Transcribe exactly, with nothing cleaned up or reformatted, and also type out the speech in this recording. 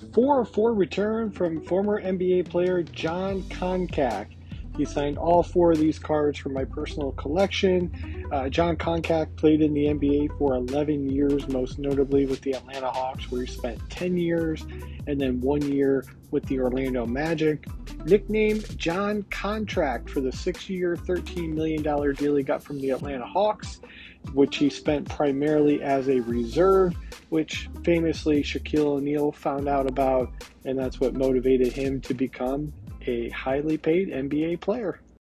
four oh four return from former N B A player Jon Koncak. He signed all four of these cards for my personal collection. Uh, Jon Koncak played in the N B A for eleven years, most notably with the Atlanta Hawks, where he spent ten years, and then one year with the Orlando Magic. Nicknamed Jon Koncak for the six-year, thirteen million dollars deal he got from the Atlanta Hawks, which he spent primarily as a reserve, which famously Shaquille O'Neal found out about, and that's what motivated him to become a highly paid N B A player.